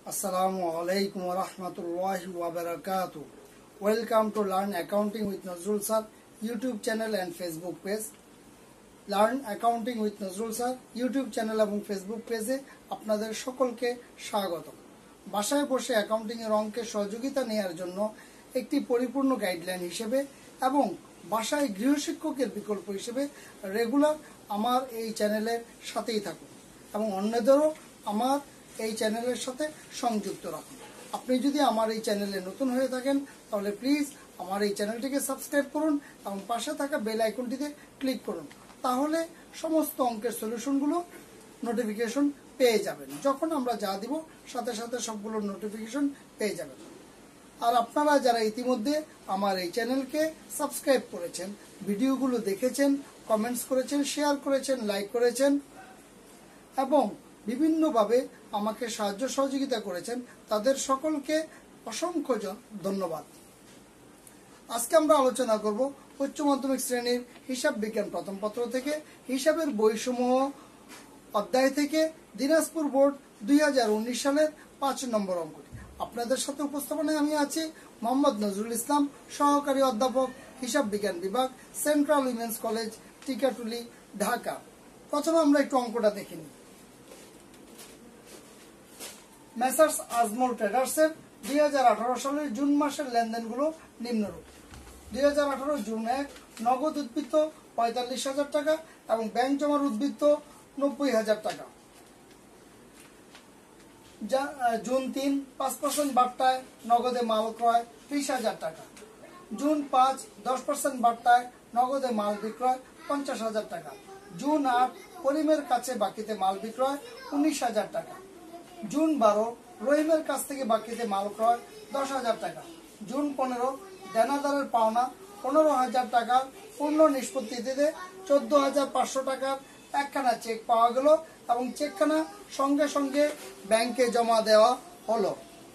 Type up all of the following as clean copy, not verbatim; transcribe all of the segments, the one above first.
Assalamualaikum warahmatullahi wabarakatuh. Welcome to Learn Accounting with Nazrul Sir YouTube channel and Facebook page. Learn Accounting with Nazrul Sir YouTube channel এবং Facebook পেজে আপনাদের সকলকে স্বাগত। বাসায় বসে accounting এর অঙ্কের সহযোগিতা নেওয়ার জন্য একটি পরিপূর্ণ গাইডলাইন হিসেবে এবং বাসায় গৃহশিক্ষকের বিকল্প হিসেবে রেগুলার আমার এই চ্যানেলের সাথেই থাকুন এবং অন্যদেরও আমার এই চ্যানেলের সাথে সংযুক্ত রাখুন। আপনি যদি আমার এই চ্যানেলে নতুন হয়ে থাকেন তাহলে প্লিজ আমার এই চ্যানেলটিকে সাবস্ক্রাইব করুন এবং পাশে থাকা বেল আইকনটিতে ক্লিক করুন, তাহলে সমস্ত অঙ্কের সলিউশনগুলো নোটিফিকেশন পেয়ে যাবেন। যখন আমরা যা দিব সাথে সাথে সবগুলোর নোটিফিকেশন পেয়ে যাবেন। আর আপনারা যারা ইতিমধ্যে আমার এই চ্যানেলকে সাবস্ক্রাইব করেছেন, ভিডিওগুলো দেখেছেন, কমেন্টস করেছেন, শেয়ার করেছেন, লাইক করেছেন এবং বিভিন্নভাবে আমাকে সাহায্য সহযোগিতা করেছেন, তাদের সকলকে অসংখ্য ধন্যবাদ। আজকে আমরা আলোচনা করব উচ্চ মাধ্যমিক শ্রেণীর হিসাব বিজ্ঞান প্রথম পত্র থেকে হিসাবের বইসমূহ অধ্যায় থেকে দিনাজপুর বোর্ড 2019 সালের 5 নম্বর অঙ্কটি। আপনাদের সাথে উপস্থাপনায় আমি আছি মোহাম্মদ নজরুল ইসলাম, সহকারী অধ্যাপক, হিসাব বিজ্ঞান বিভাগ, central women's college, Tikatuli, Dhaka. প্রথমে আমরা একটু অঙ্কটা দেখে নিই। মেসার্স আজমল ট্রেডার্সের 2018 সালের জুন মাসের লেনদেনগুলো নিম্নরূপ। 2018 জুন 1 নগদ উদ্বৃত্ত 45,000 টাকা এবং ব্যাংক জমার উদ্বৃত্ত 90,000 টাকা। জুন 3 5% বাট্টায় নগদে মাল ক্রয় 30,000 টাকা। জুন 5 10% বাট্টায় নগদে মাল বিক্রয় 50,000 টাকা। জুন 8 করিমের কাছে বাকিতে মাল বিক্রয় 19,000 টাকা। জুন 12 রহিমের কাছ থেকে বাকিতে মাল ক্রয় 10,000 টাকা। জুন 15 দেনাদারের পাওনা 15,000 টাকা পূর্ণ নিষ্পত্তিতে 14,500 টাকার একখানা চেক পাওয়া গেল এবং চেকখানা সঙ্গে সঙ্গে ব্যাংকে জমা দেওয়া হলো।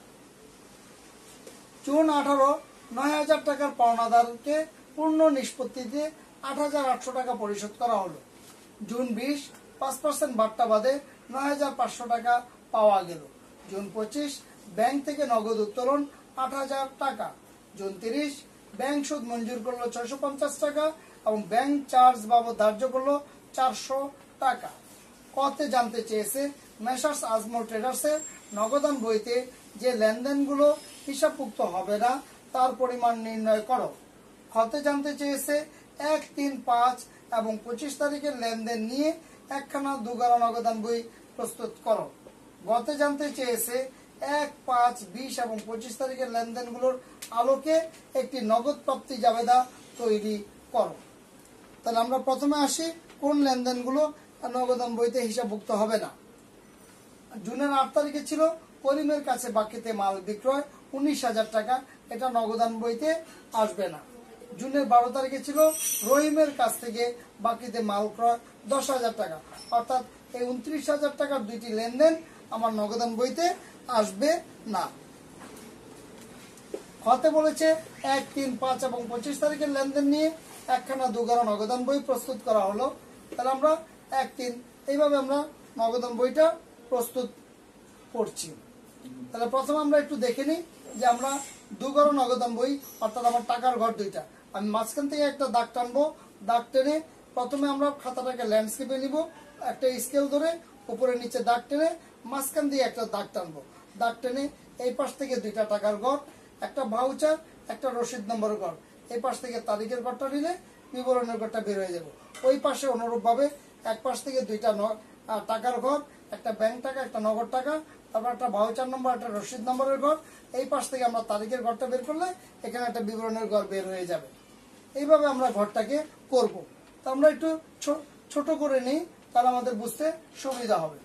জুন 18 9,000 টাকার পাওনাদারকে পূর্ণ নিষ্পত্তিতে 8,800 টাকা পরিশোধ করা হলো। জুন 20 5% বাট্টা বাদে 9,500 টাকা পাওয়া গেল। জুন 25 ব্যাংক থেকে নগদ উত্তোলন 8,000 টাকা। জুন 30 ব্যাংক সুদ মঞ্জুর করলো 650 টাকা এবং ব্যাংক চার্জ বাবদ ধার্য করলো 400 টাকা। কতে জানতে চেয়েছে মেসার্স আজমল ট্রেডার্সের নগদান বইতে যে লেনদেনগুলো হিসাবভুক্ত হবে না তার পরিমাণ নির্ণয় করো। খতে জানতে চেয়েছে 1, 3, 5 এবং 25 তারিখের লেনদেন নিয়ে একখানা দুগারা নগদান বই প্রস্তুত করো। গতে জানতে চেয়েছে 1, 5, 20 এবং 25 তারিখের লেনদেনগুলোর আলোকে একটি নগদ প্রাপ্তি জাবেদা তৈরি করো। তাহলে আমরা প্রথমে আসি কোন লেনদেনগুলো নগদান বইতে হিসাবভুক্ত হবে না। জুনের 8 তারিখে ছিল করিমের কাছে বাকিতে মাল বিক্রয় 19,000 টাকা, এটা নগদান বইতে আসবে না। জুনের 12 তারিখে ছিল রহিমের কাছ থেকে বাকিতে মাল ক্রয় 10,000 টাকা, অর্থাৎ এই 29,000 টাকার দুইটি লেনদেন আমার নগদান বইতে আসবে না। খতে বলেছে 1, 3, 5 এবং 25 তারিখের লেনদেন নিয়ে একখানা দুগারা নগদান বই প্রস্তুত করা হলো। তাহলে আমরা 1, 3 এইভাবে আমরা নগদান বইটা প্রস্তুত করছি। তাহলে প্রথমে আমরা একটু দেখে নিই যে আমরা দুগারা নগদান বই, অর্থাৎ আমার টাকার ঘর দুইটা, আমি মাঝখান থেকে একটা দাগ টানবো। দাগ টেনে প্রথমে আমরা খাতাটাকে ল্যান্ডস্কেপে নিব, একটা স্কেল ধরে উপরে নিচে দাগ টেনে মাঝখান দিয়ে একটা দাগ টানবো। দাগ টেনে এই পাশ থেকে দুইটা টাকার ঘর, একটা ভাউচার, একটা রসিদ নম্বরের ঘর, এই পাশ থেকে তারিখের ঘরটা নিলে বিবরণের ঘরটা বের হয়ে যাবে। ওই পাশে অনুরূপ ভাবে এক পাশ থেকে দুইটা টাকার ঘর, একটা ব্যাংক টাকা, একটা নগদ টাকা, তারপর একটা ভাউচার নম্বর, একটা রসিদ নম্বরের ঘর, এই পাশ থেকে আমরা তারিখের ঘরটা বের করলে এখানে একটা বিবরণের ঘর বের হয়ে যাবে। এইভাবে আমরা ঘরটাকে করব। তা আমরা একটু ছোট করে নিই, তাহলে আমাদের বুঝতে সুবিধা হবে।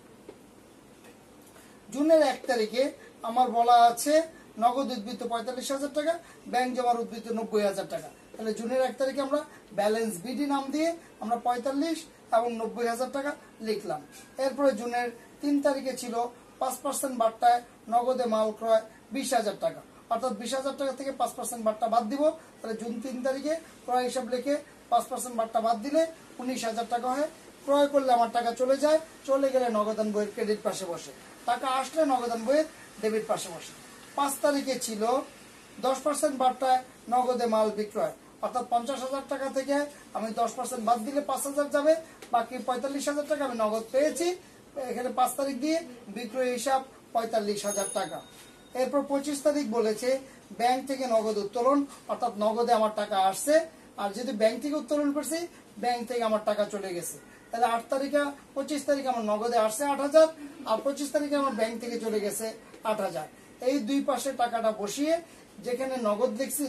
জুনের 1 তারিখে আমার বলা আছে নগদ উদ্বৃত্ত 45,000 টাকা, ব্যাংক জমার উদ্বৃত্ত 90,000 টাকা। তাহলে জুনের 1 তারিখে আমরা ব্যালেন্স বিডি নাম দিয়ে আমরা 45 এবং 90,000 টাকা লিখলাম। এরপরে জুনের 3 তারিখে ছিল 5% বাট্টায় নগদে মাল ক্রয় 20,000 টাকা, অর্থাৎ 20,000 টাকা থেকে 5% বাট্টা বাদ দিব। তাহলে জুন 3 তারিখে ক্রয় হিসাব লিখে 5% বাট্টা বাদ দিলে 19,000 টাকা হয়। ক্রয় করলে আমার টাকা চলে যায়, চলে গেলে নগদান বইয়ের ক্রেডিট পাশে বসে, টাকা আসলে নগদান বইয়ের ডেবিট পাশে বসে। 5 তারিখে ছিল 10% বার্তায় নগদে মাল বিক্রয়, অর্থাৎ 50,000 টাকা থেকে আমি 10% বাদ দিলে 5,000 যাবে, বাকি 45,000 টাকা আমি নগদ পেয়েছি। এখানে 5 তারিখ দিয়ে বিক্রয় হিসাব 45,000 টাকা। এরপর 25 তারিখ বলেছে ব্যাংক থেকে নগদ উত্তোলন, অর্থাৎ নগদে আমার টাকা আসছে, আর যদি ব্যাংক থেকে উত্তোলন করছি ব্যাংক থেকে আমার টাকা চলে গেছে। তাহলে 8 তারিখে 25 তারিখে আমার নগদে আসছে 8,000, আর 25 তারিখে আমার ব্যাংক থেকে চলে গেছে 8,000। এই দুই পাশে টাকাটা বসিয়ে যেখানে নগদ লিখছি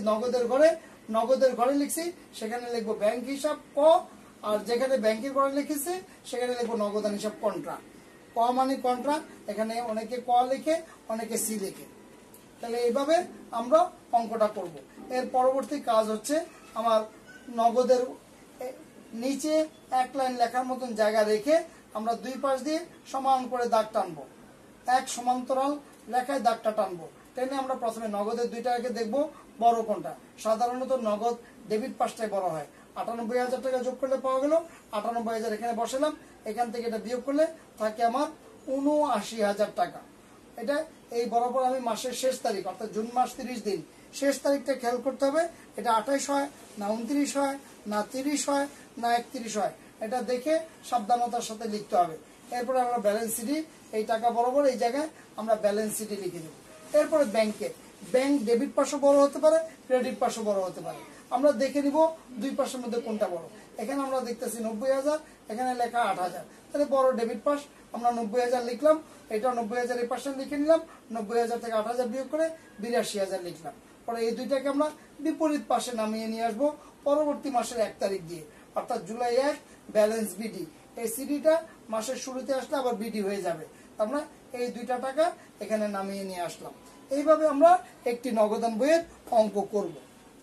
নগদের ঘরে লিখছি সেখানে লিখবো ব্যাংক হিসাব ক, আর যেখানে ব্যাংকের ঘরে লিখেছি সেখানে লিখবো নগদান হিসাব কন্ট্রা। ক মানে কন্ট্রা, এখানে অনেকে ক লিখে অনেকে সি লিখে। তাহলে এইভাবে আমরা অঙ্কটা করব। এর পরবর্তী কাজ হচ্ছে আমার নগদের নিচে এক লাইন লেখার মতন জায়গা রেখে আমরা দুই পাশ দিয়ে সমান করে দাগ টানবো, এক সমান্তরাল রেখায় দাগটা টানবো। টেনে আমরা প্রথমে নগদের দুইটাকে দেখবো বড় কোনটা। সাধারণত নগদ ডেবিট পাশটাই বড় হয়। 98,000 টাকা যোগ করলে পাওয়া গেল 98,000, এখানে বসালাম, এখান থেকে এটা বিয়োগ করলে থাকে আমার 79,000 টাকা। এটা এই বরাবর আমি মাসের শেষ তারিখ, অর্থাৎ জুন মাস 30 দিন, শেষ তারিখটা খেয়াল করতে হবে। এটা 28 হয় না 29 হয় না 30 হয় না 31 হয়, এটা দেখে সাবধানতার সাথে লিখতে হবে। এরপরে আমরা ব্যালেন্স সিটি, এই টাকা বরাবর এই জায়গায় আমরা ব্যালেন্স সিটি লিখে দেব। এরপরে ব্যাংক ডেবিট পাশও বড় হতে পারে, ক্রেডিট পাশও বড় হতে পারে। আমরা দেখে নিব দুই পাশের মধ্যে কোনটা বড়। এখানে আমরা দেখতেছি 90,000, এখানে লেখা 8,000, তাহলে বড় ডেবিট পাশ আমরা 90,000 লিখলাম। এটা 90,000 এই পাশে লিখে নিলাম, 90,000 থেকে 8,000 বিয়োগ করে 82,000 লিখলাম। পরে এই দুইটাকে আমরা বিপরীত পাশে নামিয়ে নিয়ে আসবো পরবর্তী মাসের 1 তারিখ দিয়ে, অর্থাৎ জুলাই 1 ব্যালেন্স বিডি। এই সিডিটা মাসের শুরুতে আসলে আবার বিডি হয়ে যাবে। আমরা এই দুইটা টাকা এখানে নামিয়ে নিয়ে আসলাম। এইভাবে আমরা একটি নগদান বইয়ের অঙ্ক করব।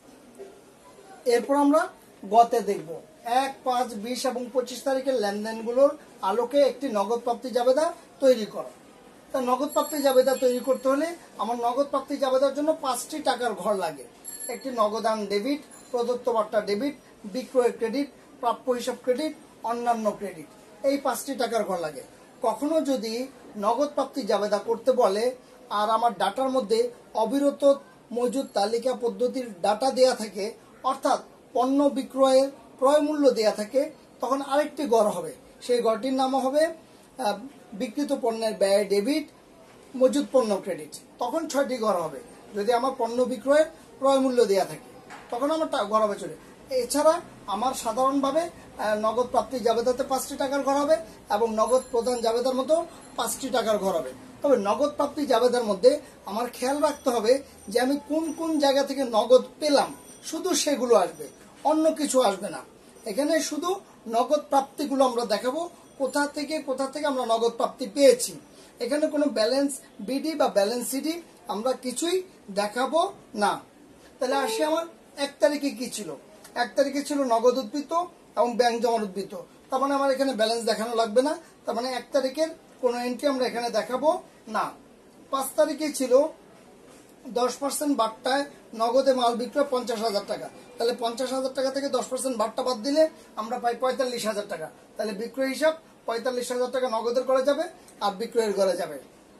এরপর আমরা গতে দেখব 1, 5, 20 এবং 25 তারিখের লেনদেনগুলোর আলোকে একটি নগদ প্রাপ্তি জাবেদা তৈরি করা। তা নগদ প্রাপ্তি জাবেদা তৈরি করতে হলে আমার নগদ প্রাপ্তি জাবেদার জন্য 5টি টাকার ঘর লাগে। একটি নগদান ডেবিট, প্রদত্ত বার্তা ডেবিট, বিক্রয় ক্রেডিট, প্রাপ্য হিসাব ক্রেডিট, অন্যান্য ক্রেডিট, এই 5টি টাকার ঘর লাগে। কখনো যদি নগদ প্রাপ্তি জাবেদা করতে বলে আর আমার ডাটার মধ্যে অবিরত মজুদ তালিকা পদ্ধতির ডাটা দেয়া থাকে, অর্থাৎ পণ্য বিক্রয়ের ক্রয় মূল্য দেয়া থাকে, তখন আরেকটি ঘর হবে। সেই ঘরটির নাম হবে বিক্রিত পণ্যের ব্যয় ডেবিট, মজুদ পণ্য ক্রেডিট। তখন 6টি ঘর হবে। যদি আমার পণ্য বিক্রয়ের ক্রয় মূল্য দেয়া থাকে তখন আমার ঘর হবে চলে। এছাড়া আমার সাধারণভাবে নগদ প্রাপ্তি জাবেদাতে 5টি টাকার ঘর হবে এবং নগদ প্রদান জাবেদার মতো 5টি টাকার ঘর হবে। তবে নগদ প্রাপ্তি জাবেদার মধ্যে আমার খেয়াল রাখতে হবে যে আমি কোন কোন জায়গা থেকে নগদ পেলাম, শুধু সেগুলো আসবে, অন্য কিছু আসবে না। এখানে শুধু নগদ প্রাপ্তিগুলো আমরা দেখাবো, কোথা থেকে আমরা নগদ প্রাপ্তি পেয়েছি। এখানে কোনো ব্যালেন্স বিডি বা ব্যালেন্স সিডি আমরা কিছুই দেখাবো না। তাহলে আসি আমার 1 তারিখে কি ছিল। 1 তারিখে ছিল নগদ উদ্বৃত্ত এবং ব্যাংক জমার উদ্বৃত্ত। তার মানে আমার এখানে ব্যালেন্স দেখানো লাগবে না, তার মানে 1 তারিখের কোনো এন্ট্রি আমরা এখানে দেখাবো না। 5 তারিখে ছিল 10% বাট্টায় নগদে মাল বিক্রয় 50,000 টাকা। তাহলে 50,000 টাকা থেকে 10% বাট্টা বাদ দিলে আমরা পাই 45,000 টাকা। তাহলে বিক্রয় হিসাব 45,000 টাকা নগদের করে যাবে আর বিক্রয়ের ঘরে যাবে।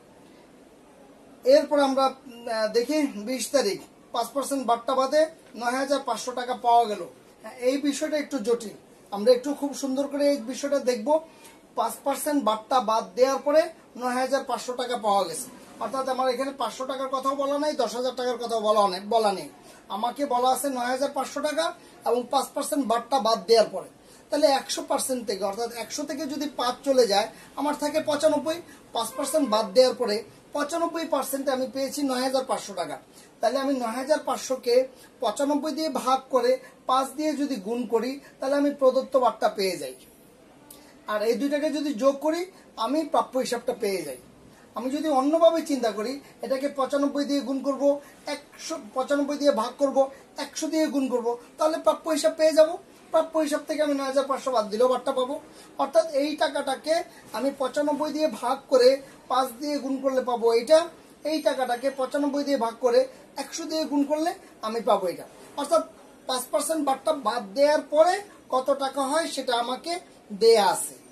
এরপর আমরা দেখি 20 তারিখ 5% বাট্টা বাদে 9,500 টাকা পাওয়া গেল। এই বিষয়টা একটু জটিল, আমরা একটু খুব সুন্দর করে এই বিষয়টা দেখব। 5% বাট্টা বাদ দেওয়ার পরে 9,500 টাকা পাওয়া গেছে, অর্থাৎ আমার এখানে 500 টাকার কথাও বলা নাই, 10,000 টাকার কথাও বলা নেই। আমাকে বলা আছে 9,500 টাকা এবং 5% বাট্টা বাদ দেওয়ার পরে। তাহলে 100% থেকে, অর্থাৎ 100 থেকে যদি 5 চলে যায় আমার থাকে 95। 5% বাদ দেওয়ার পরে 95% আমি পেয়েছি 9,500 টাকা। তাহলে আমি 9,500-কে 95 দিয়ে ভাগ করে 5 দিয়ে যদি গুণ করি তাহলে আমি প্রদত্ত বাট্টা পেয়ে যাই। আর এই দুইটাকে যদি যোগ করি আমি প্রাপ্য হিসাবটা পেয়ে যাই। আমি যদি অন্যভাবে চিন্তা করি, এটাকে 95 দিয়ে গুণ করব, 95 দিয়ে ভাগ করব, 100 দিয়ে গুণ করব, তাহলে প্রাপ্য হিসাব পেয়ে যাব। প্রাপ্য হিসাব থেকে আমি 9,500 বাদ দিলেও বাট্টা পাবো। অর্থাৎ এই টাকাটাকে আমি 95 দিয়ে ভাগ করে 5 দিয়ে গুণ করলে পাবো এইটা। এই টাকাটাকে 95 দিয়ে ভাগ করে 100 দিয়ে গুণ করলে আমি পাবো এটা। অর্থাৎ 5% বাট্টা বাদ দেওয়ার পরে কত টাকা হয় সেটা আমাকে দেয়া আছে।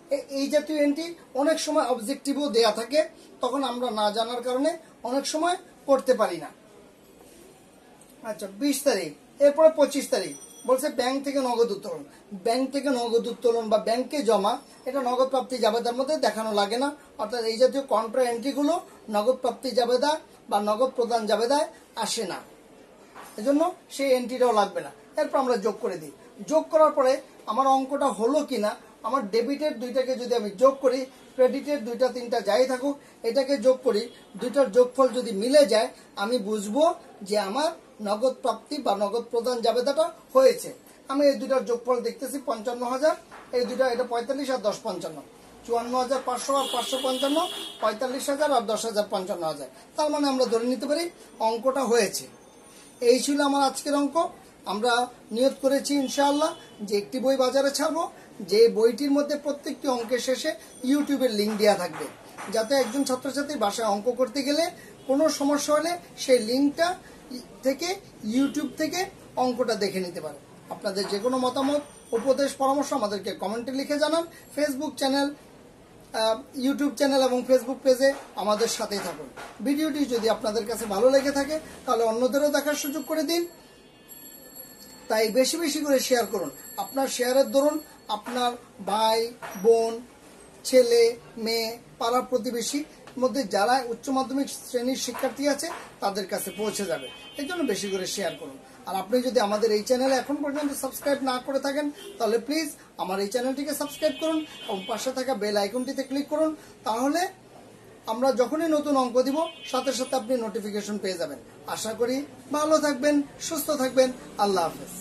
এই জাতীয় এন্ট্রি অনেক সময় অবজেক্টিভও দেয়া থাকে, তখন আমরা না জানার কারণে অনেক সময় করতে পারি না। আচ্ছা 20 তারিখ, এরপরে 25 তারিখ বলছে ব্যাংক থেকে নগদ উত্তোলন। ব্যাংক থেকে নগদ উত্তোলন বা ব্যাংকে জমা, এটা নগদ প্রাপ্তি জাবেদার মধ্যে দেখানো লাগে না, অর্থাৎ এই জাতীয় কন্ট্রা এন্ট্রিগুলো নগদ প্রাপ্তি জাবেদা বা নগদ প্রদান জাবেদায় আসে না, এজন্য সেই এন্ট্রিটাও লাগবে না। এরপর আমরা যোগ করে দিই। যোগ করার পরে আমার অঙ্কটা হলো কিনা, আমার ডেবিটের দুইটাকে যদি আমি যোগ করি, ক্রেডিটের দুইটা তিনটা যাই থাকুক, এটাকে যোগ করি, দুইটার যোগফল যদি মিলে যায় আমি বুঝবো যে আমার নগদ প্রাপ্তি বা নগদ প্রদান জাবেদাটা হয়েছে। আমি এই দুইটার যোগফল দেখতেছি 55,000, এই দুইটা, এটা 45 আর 10 55, 54,500 আর 555, 45,000 আর 10,000 55,000। তার মানে আমরা ধরে নিতে পারি অঙ্কটা হয়েছে। এই ছিল আমার আজকের অঙ্ক। আমরা নিয়ত করেছি ইনশাআল্লাহ যে একটি বই বাজারে ছাড়বো, যে বইটির মধ্যে প্রত্যেকটি অঙ্কের শেষে ইউটিউবের লিঙ্ক দেওয়া থাকবে, যাতে একজন ছাত্রছাত্রী বাসায় অঙ্ক করতে গেলে কোনো সমস্যা হলে সেই লিঙ্কটা থেকে ইউটিউব থেকে অঙ্কটা দেখে নিতে পারে। আপনাদের যে কোনো মতামত, উপদেশ, পরামর্শ আমাদেরকে কমেন্টে লিখে জানান। ফেসবুক চ্যানেল, ইউটিউব চ্যানেল এবং ফেসবুক পেজে আমাদের সাথেই থাকুন। ভিডিওটি যদি আপনাদের কাছে ভালো লেগে থাকে তাহলে অন্যদেরও দেখার সুযোগ করে দিন, তাই বেশি বেশি করে শেয়ার করুন। আপনার শেয়ারের দরুন আপনার ভাই, বোন, ছেলে, মেয়ে, পাড়া প্রতিবেশীর মধ্যে যারা উচ্চ মাধ্যমিক শ্রেণীর শিক্ষার্থী আছে তাদের কাছে পৌঁছে যাবে, এই জন্য বেশি করে শেয়ার করুন। আর আপনি যদি আমাদের এই চ্যানেলে এখন পর্যন্ত সাবস্ক্রাইব না করে থাকেন তাহলে প্লিজ আমার এই চ্যানেলটিকে সাবস্ক্রাইব করুন এবং পাশে থাকা বেল আইকনটিতে ক্লিক করুন, তাহলে আমরা যখনই নতুন অঙ্ক দিব সাথে সাথে আপনি নোটিফিকেশন পেয়ে যাবেন। আশা করি ভালো থাকবেন, সুস্থ থাকবেন। আল্লাহ হাফেজ।